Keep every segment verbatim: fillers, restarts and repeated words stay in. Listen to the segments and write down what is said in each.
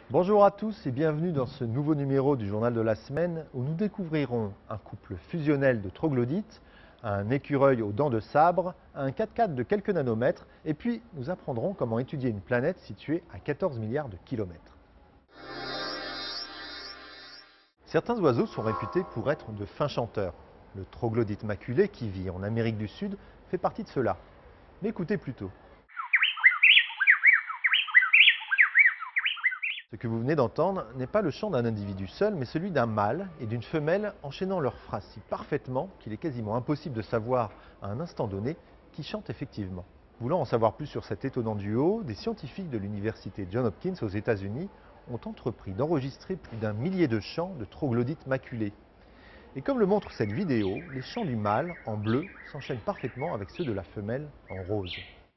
Bonjour à tous et bienvenue dans ce nouveau numéro du Journal de la Semaine où nous découvrirons un couple fusionnel de troglodytes, un écureuil aux dents de sabre, un quatre-quatre de quelques nanomètres et puis nous apprendrons comment étudier une planète située à quatorze milliards de kilomètres. Certains oiseaux sont réputés pour être de fins chanteurs. Le troglodyte maculé qui vit en Amérique du Sud fait partie de ceux-là. Mais écoutez plutôt. Ce que vous venez d'entendre n'est pas le chant d'un individu seul, mais celui d'un mâle et d'une femelle enchaînant leurs phrases si parfaitement qu'il est quasiment impossible de savoir à un instant donné qui chante effectivement. Voulant en savoir plus sur cet étonnant duo, des scientifiques de l'université Johns Hopkins aux États-Unis ont entrepris d'enregistrer plus d'un millier de chants de troglodytes maculés. Et comme le montre cette vidéo, les chants du mâle en bleu s'enchaînent parfaitement avec ceux de la femelle en rose.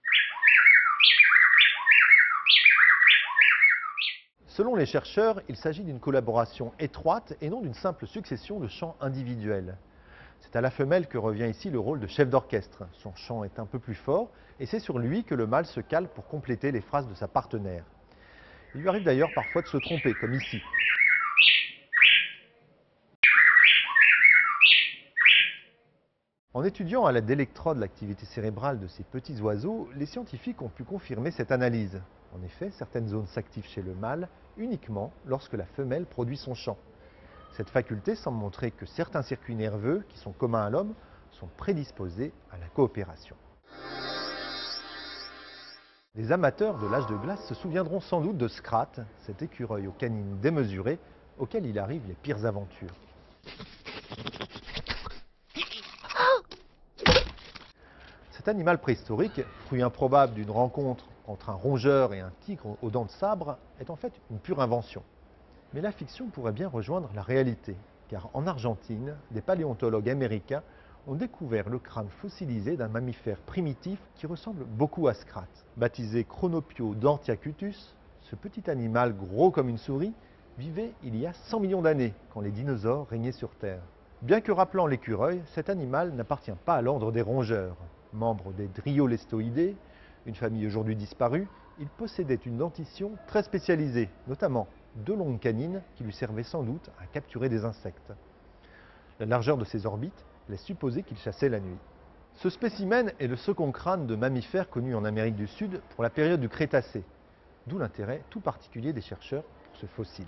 Selon les chercheurs, il s'agit d'une collaboration étroite et non d'une simple succession de chants individuels. C'est à la femelle que revient ici le rôle de chef d'orchestre. Son chant est un peu plus fort et c'est sur lui que le mâle se cale pour compléter les phrases de sa partenaire. Il lui arrive d'ailleurs parfois de se tromper, comme ici. En étudiant à l'aide d'électrodes l'activité cérébrale de ces petits oiseaux, les scientifiques ont pu confirmer cette analyse. En effet, certaines zones s'activent chez le mâle uniquement lorsque la femelle produit son chant. Cette faculté semble montrer que certains circuits nerveux, qui sont communs à l'homme, sont prédisposés à la coopération. Les amateurs de l'âge de glace se souviendront sans doute de Scrat, cet écureuil aux canines démesurées, auquel il arrive les pires aventures. Cet animal préhistorique, fruit improbable d'une rencontre entre un rongeur et un tigre aux dents de sabre, est en fait une pure invention. Mais la fiction pourrait bien rejoindre la réalité, car en Argentine, des paléontologues américains ont découvert le crâne fossilisé d'un mammifère primitif qui ressemble beaucoup à Scrat. Baptisé Chronopio dantiacutus, ce petit animal gros comme une souris vivait il y a cent millions d'années, quand les dinosaures régnaient sur Terre. Bien que rappelant l'écureuil, cet animal n'appartient pas à l'ordre des rongeurs. Membre des Driolestoidés, une famille aujourd'hui disparue, il possédait une dentition très spécialisée, notamment deux longues canines qui lui servaient sans doute à capturer des insectes. La largeur de ses orbites laisse supposer qu'il chassait la nuit. Ce spécimen est le second crâne de mammifère connu en Amérique du Sud pour la période du Crétacé, d'où l'intérêt tout particulier des chercheurs pour ce fossile.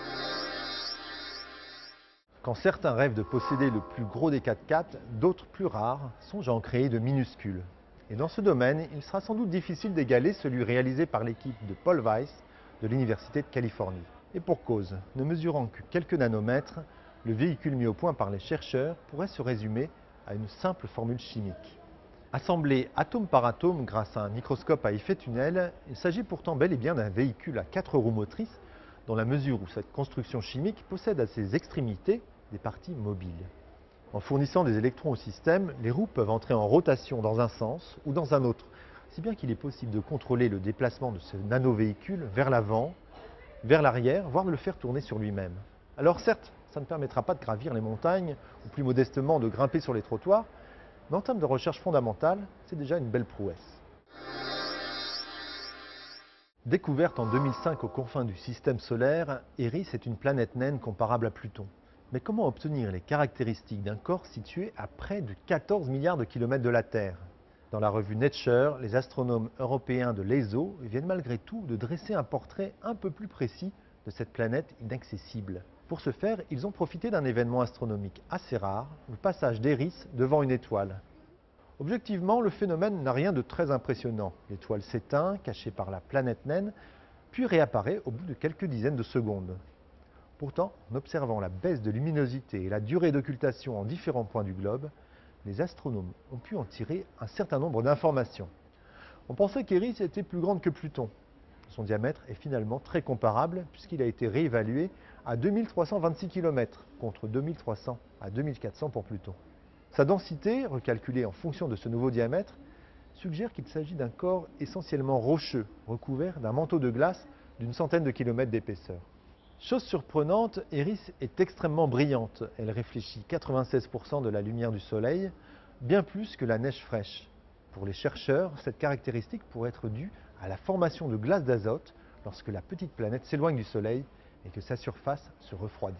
Quand certains rêvent de posséder le plus gros des quatre-quatre, d'autres plus rares songent à en créer de minuscules. Et dans ce domaine, il sera sans doute difficile d'égaler celui réalisé par l'équipe de Paul Weiss de l'Université de Californie. Et pour cause, ne mesurant que quelques nanomètres, le véhicule mis au point par les chercheurs pourrait se résumer à une simple formule chimique. Assemblé atome par atome grâce à un microscope à effet tunnel, il s'agit pourtant bel et bien d'un véhicule à quatre roues motrices dans la mesure où cette construction chimique possède à ses extrémités des parties mobiles. En fournissant des électrons au système, les roues peuvent entrer en rotation dans un sens ou dans un autre, si bien qu'il est possible de contrôler le déplacement de ce nano-véhicule vers l'avant, vers l'arrière, voire de le faire tourner sur lui-même. Alors certes, ça ne permettra pas de gravir les montagnes, ou plus modestement de grimper sur les trottoirs, mais en termes de recherche fondamentale, c'est déjà une belle prouesse. Découverte en deux mille cinq aux confins du système solaire, Eris est une planète naine comparable à Pluton. Mais comment obtenir les caractéristiques d'un corps situé à près de quatorze milliards de kilomètres de la Terre? Dans la revue Nature, les astronomes européens de l'E S O viennent malgré tout de dresser un portrait un peu plus précis de cette planète inaccessible. Pour ce faire, ils ont profité d'un événement astronomique assez rare, le passage d'Eris devant une étoile. Objectivement, le phénomène n'a rien de très impressionnant. L'étoile s'éteint, cachée par la planète naine, puis réapparaît au bout de quelques dizaines de secondes. Pourtant, en observant la baisse de luminosité et la durée d'occultation en différents points du globe, les astronomes ont pu en tirer un certain nombre d'informations. On pensait qu'Eris était plus grande que Pluton. Son diamètre est finalement très comparable puisqu'il a été réévalué à deux mille trois cent vingt-six kilomètres contre deux mille trois cents à deux mille quatre cents pour Pluton. Sa densité, recalculée en fonction de ce nouveau diamètre, suggère qu'il s'agit d'un corps essentiellement rocheux, recouvert d'un manteau de glace d'une centaine de kilomètres d'épaisseur. Chose surprenante, Eris est extrêmement brillante. Elle réfléchit quatre-vingt-seize pour cent de la lumière du Soleil, bien plus que la neige fraîche. Pour les chercheurs, cette caractéristique pourrait être due à la formation de glace d'azote lorsque la petite planète s'éloigne du Soleil et que sa surface se refroidit.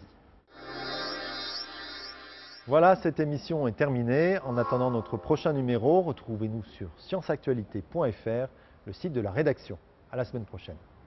Voilà, cette émission est terminée. En attendant notre prochain numéro, retrouvez-nous sur science actualité point F R, le site de la rédaction. À la semaine prochaine.